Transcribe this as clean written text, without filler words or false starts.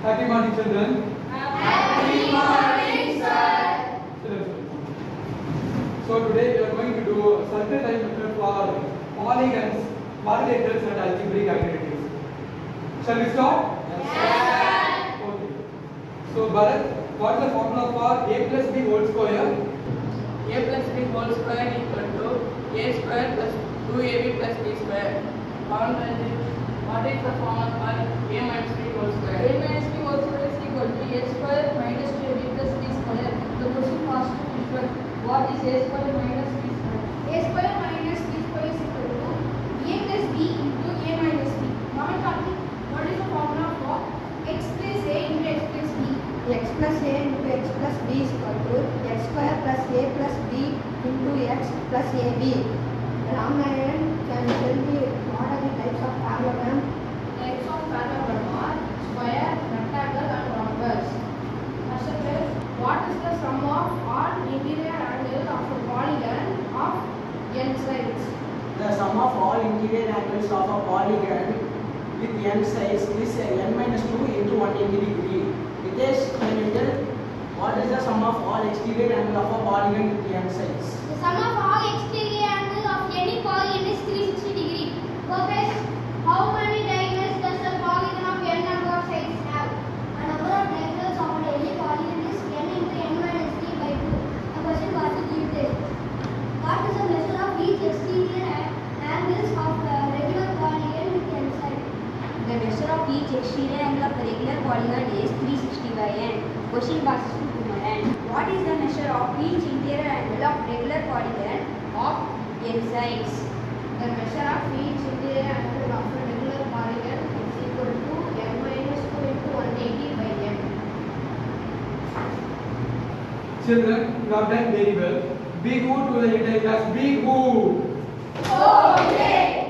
Happy morning, children. Happy morning, sir. So today we are going to do a circle type method for polygons, quadrilaterals and algebraic identities. Shall we start? Yes. Okay. So Bharat, what is the formula for a plus b whole square? A plus b whole square equal to a square plus 2ab plus b square. What is the formula for a minus b whole square? A minus b whole square is equal to a square minus 2ab plus b square. The question was to differ. What is a square minus b square? A square minus b square is equal to a plus b into a minus b. Now we talking. What is the formula for x plus a into x plus b? X plus a into x plus b is equal to x square plus a plus b into x plus ab. Ramayan, can you tell me what are the types of parallelogram? Types of parallelogram are square, rectangle and rhombus. First, what is the sum of all interior angles of a polygon of n sides? The sum of all interior angles of a polygon with n sides is n minus 2 into 180 degree. Hitesh, can you tell what is the sum of all exterior angle of a polygon with n sides? The sum of all exterior angles of any polygon is 360 degree. Purpose: how many diagonals does a polygon of n number of sides have? The number of diagonals of any polygon is n into n minus 3 by 2. The question was to give this. What is the measure of each exterior angles of a regular polygon with n sides? The measure of each exterior angle of a regular polygon is 360 by n. Question passes to Kumaran. What is the measure of each interior angle of regular polygon of n sides? The measure of each interior angle of a regular polygon is equal to n minus 2 into 180 by n. Children, you have done very well. Big who to the entire class. Big who. Okay.